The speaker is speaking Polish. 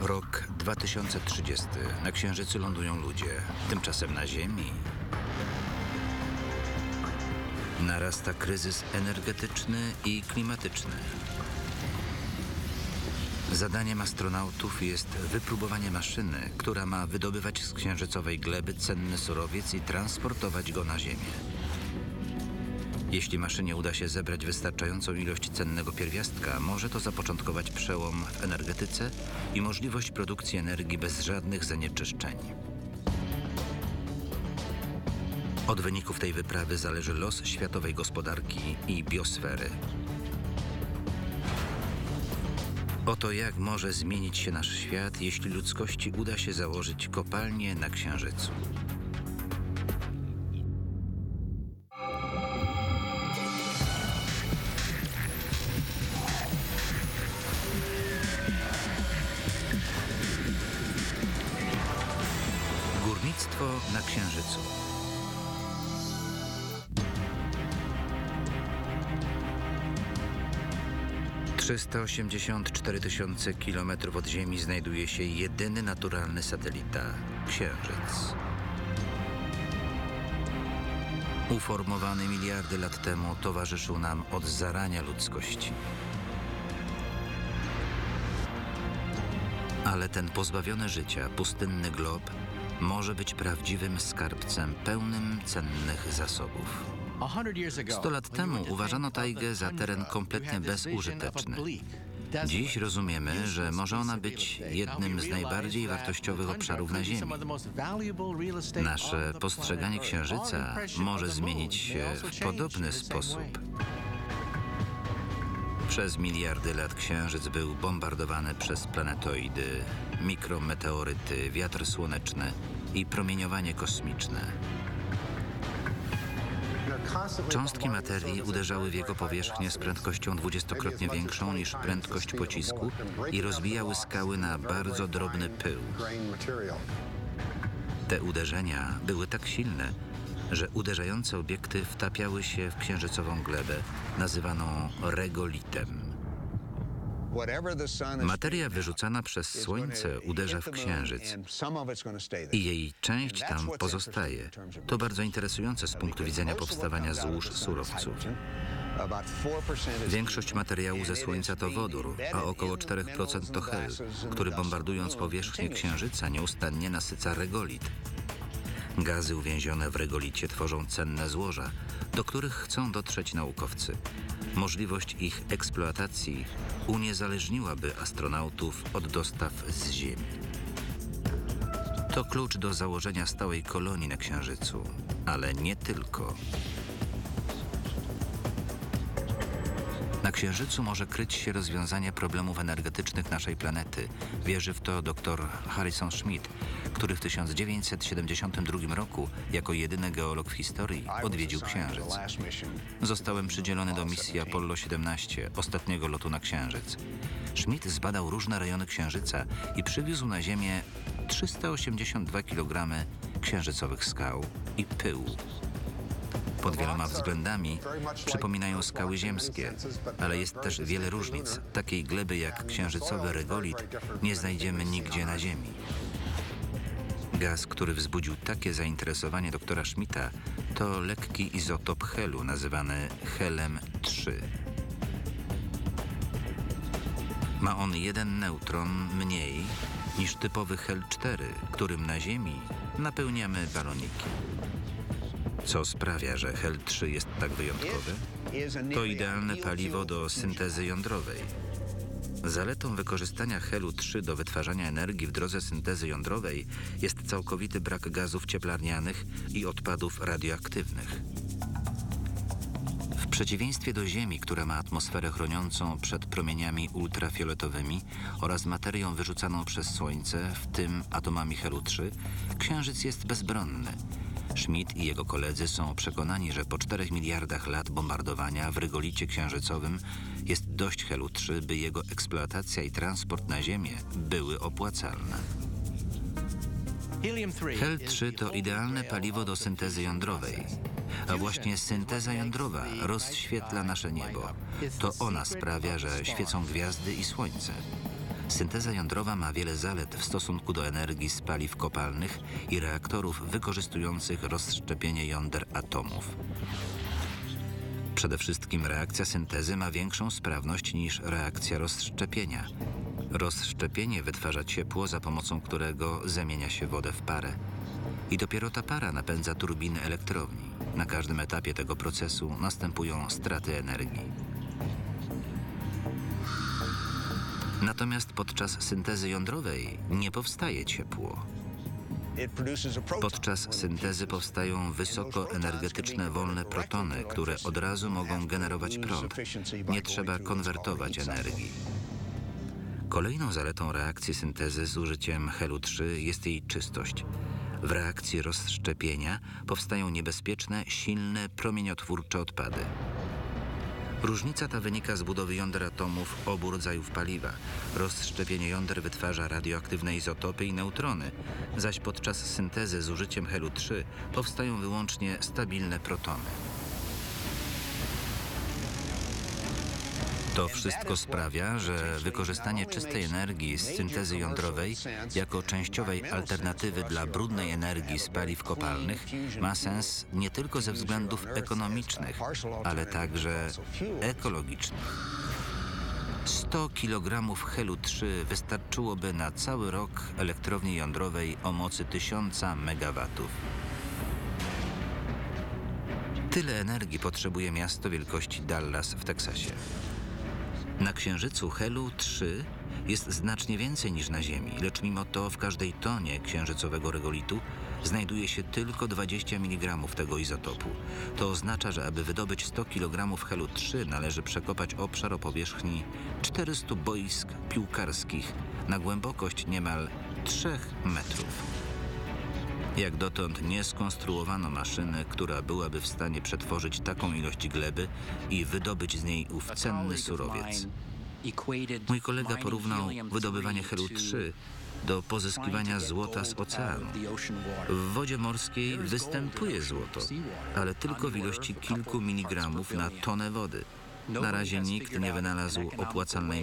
Rok 2030. Na Księżycu lądują ludzie. Tymczasem na Ziemi narasta kryzys energetyczny i klimatyczny. Zadaniem astronautów jest wypróbowanie maszyny, która ma wydobywać z księżycowej gleby cenny surowiec i transportować go na Ziemię. Jeśli maszynie uda się zebrać wystarczającą ilość cennego pierwiastka, może to zapoczątkować przełom w energetyce i możliwość produkcji energii bez żadnych zanieczyszczeń. Od wyników tej wyprawy zależy los światowej gospodarki i biosfery. Oto jak może zmienić się nasz świat, jeśli ludzkości uda się założyć kopalnię na Księżycu. Górnictwo na Księżycu. - 384 000 kilometrów od Ziemi znajduje się jedyny naturalny satelita – Księżyc. Uformowany miliardy lat temu towarzyszył nam od zarania ludzkości. Ale ten pozbawiony życia, pustynny glob może być prawdziwym skarbcem pełnym cennych zasobów. 100 lat temu uważano tajgę za teren kompletnie bezużyteczny. Dziś rozumiemy, że może ona być jednym z najbardziej wartościowych obszarów na Ziemi. Nasze postrzeganie Księżyca może zmienić się w podobny sposób. Przez miliardy lat Księżyc był bombardowany przez planetoidy, mikrometeoryty, wiatr słoneczny i promieniowanie kosmiczne. Cząstki materii uderzały w jego powierzchnię z prędkością 20-krotnie większą niż prędkość pocisku i rozbijały skały na bardzo drobny pył. Te uderzenia były tak silne, że uderzające obiekty wtapiały się w księżycową glebę, nazywaną regolitem. Materia wyrzucana przez Słońce uderza w Księżyc i jej część tam pozostaje. To bardzo interesujące z punktu widzenia powstawania złóż surowców. Większość materiału ze Słońca to wodór, a około 4% to hel, który bombardując powierzchnię Księżyca nieustannie nasyca regolit. Gazy uwięzione w regolicie tworzą cenne złoża, do których chcą dotrzeć naukowcy. Możliwość ich eksploatacji uniezależniłaby astronautów od dostaw z Ziemi. To klucz do założenia stałej kolonii na Księżycu, ale nie tylko. Na Księżycu może kryć się rozwiązanie problemów energetycznych naszej planety. Wierzy w to dr Harrison Schmitt, który w 1972 roku jako jedyny geolog w historii odwiedził Księżyc. Zostałem przydzielony do misji Apollo 17, ostatniego lotu na Księżyc. Schmitt zbadał różne rejony Księżyca i przywiózł na Ziemię 382 kg księżycowych skał i pyłu. Pod wieloma względami przypominają skały ziemskie, ale jest też wiele różnic. Takiej gleby jak księżycowy regolit nie znajdziemy nigdzie na Ziemi. Gaz, który wzbudził takie zainteresowanie doktora Schmidta, to lekki izotop helu nazywany helem 3. Ma on jeden neutron mniej niż typowy hel 4, którym na Ziemi napełniamy baloniki. Co sprawia, że hel 3 jest tak wyjątkowy? To idealne paliwo do syntezy jądrowej. Zaletą wykorzystania helu 3 do wytwarzania energii w drodze syntezy jądrowej jest całkowity brak gazów cieplarnianych i odpadów radioaktywnych. W przeciwieństwie do Ziemi, która ma atmosferę chroniącą przed promieniami ultrafioletowymi oraz materią wyrzucaną przez Słońce, w tym atomami helu 3, Księżyc jest bezbronny. Schmitt i jego koledzy są przekonani, że po 4 miliardach lat bombardowania w regolicie księżycowym jest dość helu 3, by jego eksploatacja i transport na Ziemię były opłacalne. Hel 3 to idealne paliwo do syntezy jądrowej, a właśnie synteza jądrowa rozświetla nasze niebo. To ona sprawia, że świecą gwiazdy i Słońce. Synteza jądrowa ma wiele zalet w stosunku do energii z paliw kopalnych i reaktorów wykorzystujących rozszczepienie jąder atomów. Przede wszystkim reakcja syntezy ma większą sprawność niż reakcja rozszczepienia. Rozszczepienie wytwarza ciepło, za pomocą którego zamienia się wodę w parę. I dopiero ta para napędza turbiny elektrowni. Na każdym etapie tego procesu następują straty energii. Natomiast podczas syntezy jądrowej nie powstaje ciepło. Podczas syntezy powstają wysokoenergetyczne wolne protony, które od razu mogą generować prąd. Nie trzeba konwertować energii. Kolejną zaletą reakcji syntezy z użyciem helu-3 jest jej czystość. W reakcji rozszczepienia powstają niebezpieczne, silne, promieniotwórcze odpady. Różnica ta wynika z budowy jąder atomów obu rodzajów paliwa. Rozszczepienie jąder wytwarza radioaktywne izotopy i neutrony, zaś podczas syntezy z użyciem helu-3 powstają wyłącznie stabilne protony. To wszystko sprawia, że wykorzystanie czystej energii z syntezy jądrowej jako częściowej alternatywy dla brudnej energii z paliw kopalnych ma sens nie tylko ze względów ekonomicznych, ale także ekologicznych. 100 kg helu-3 wystarczyłoby na cały rok elektrowni jądrowej o mocy 1000 MW. Tyle energii potrzebuje miasto wielkości Dallas w Teksasie. Na Księżycu helu-3 jest znacznie więcej niż na Ziemi, lecz mimo to w każdej tonie księżycowego regolitu znajduje się tylko 20 mg tego izotopu. To oznacza, że aby wydobyć 100 kg helu-3 należy przekopać obszar o powierzchni 400 boisk piłkarskich na głębokość niemal 3 metrów. Jak dotąd nie skonstruowano maszyny, która byłaby w stanie przetworzyć taką ilość gleby i wydobyć z niej ów cenny surowiec. Mój kolega porównał wydobywanie helu-3 do pozyskiwania złota z oceanu. W wodzie morskiej występuje złoto, ale tylko w ilości kilku miligramów na tonę wody. Na razie nikt nie wynalazł opłacalnej